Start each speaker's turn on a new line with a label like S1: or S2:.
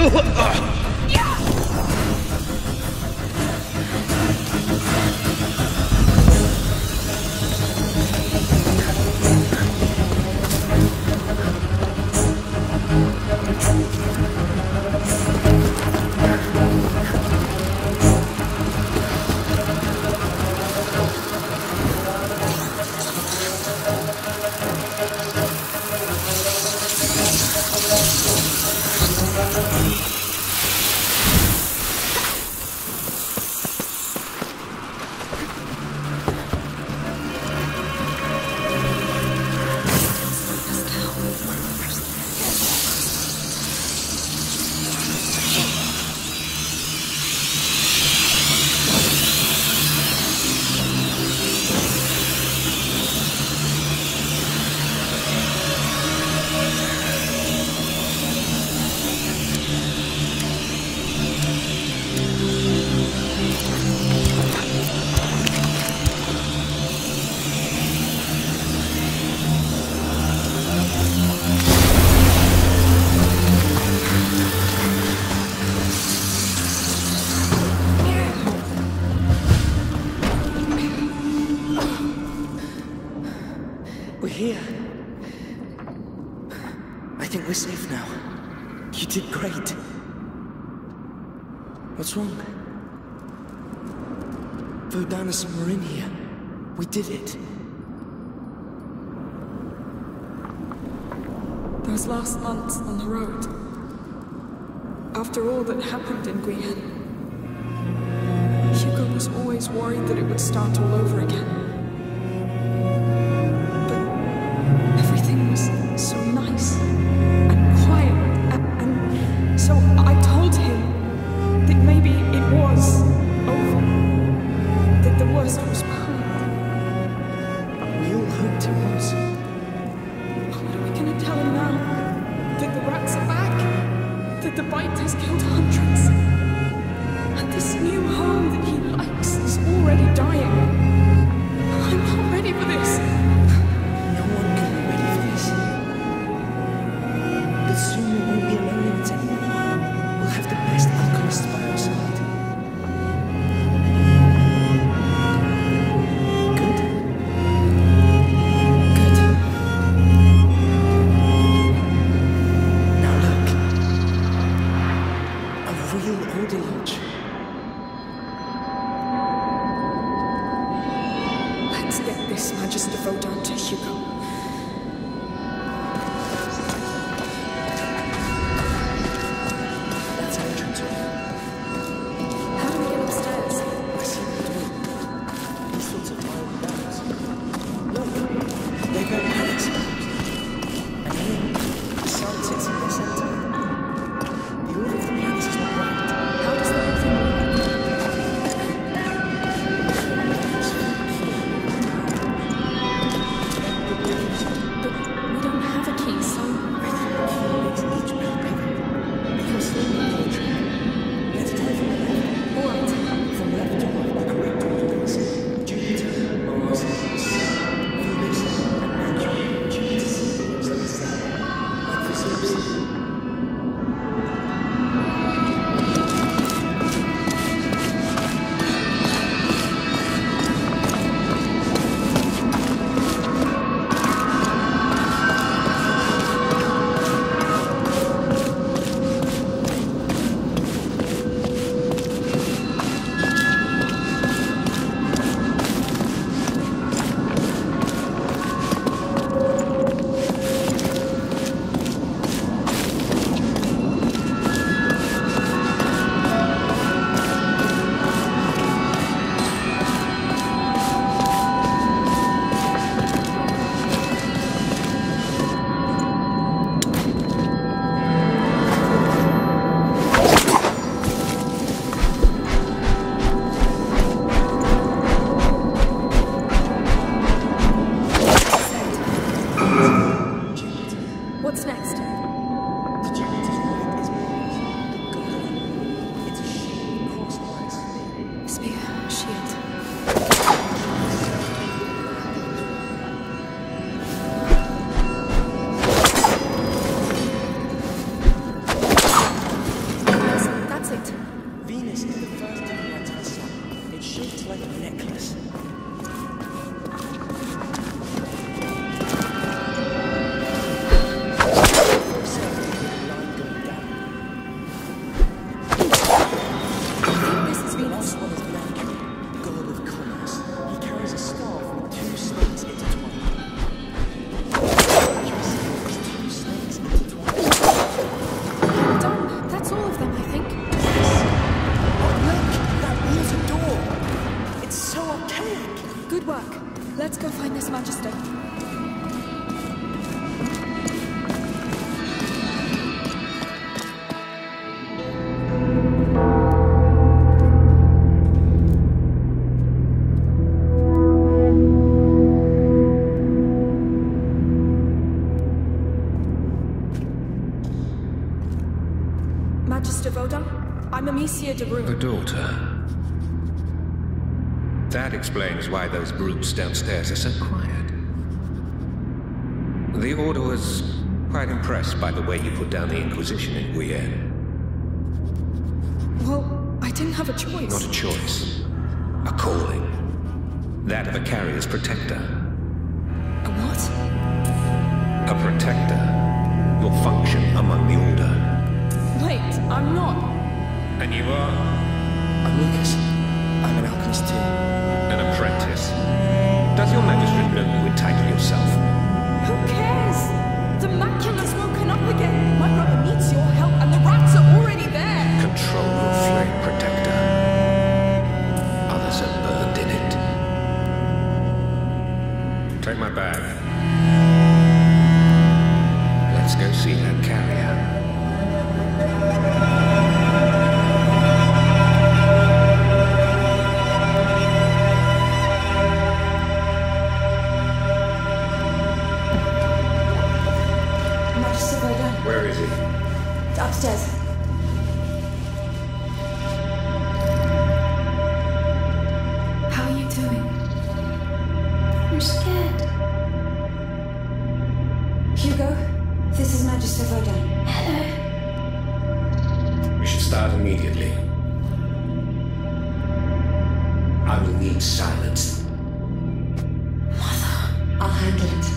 S1: We're safe now. You did great. What's wrong? Vodanus and we're in here. We did it.
S2: Those last months on the road. After all that happened in Guyenne, Hugo was always worried that it would start all over again. But everything was so nice. So I told him that maybe it was over, that the worst was behind.
S1: We all hoped it was.
S2: What are we gonna tell him now? That the rats are back? That the bite has killed hundreds? And this new home that he likes is already dying? I'm not ready for this.
S1: No one can be ready for this. But soon we won't be alone in it anymore. We'll have the best alchemists by our side. Good? Good. Now look. A real order lodge.
S2: Let's get this Magister Vodan to Hugo.
S1: The
S2: Good work. Let's go find this Magister. Magister Voda, I'm Amicia de Rune.
S3: The daughter. That explains why those brutes downstairs are so quiet. The Order was quite impressed by the way you put down the Inquisition in Guyenne.
S2: Well, I didn't have a choice.
S3: Not a choice. A calling. That of a carrier's protector.
S2: A what?
S3: A protector. Your function among the Order.
S2: Wait, I'm not.
S3: And you are?
S1: I'm Lucas. I'm an alchemist too.
S3: An apprentice. Does your magistrate know you entitle yourself?
S2: Who cares? The macula's woken up again. My brother needs your help, and the rats are already there.
S3: Control your flame, protector. Others are burned in it. Take my bag. Let's go see that carrier. Where is he?
S2: Upstairs. How are you doing?
S4: I'm scared.
S2: Hugo, this is Magister Voda.
S4: Hello.
S3: We should start immediately. I will need silence.
S4: Mother.
S2: I'll handle it.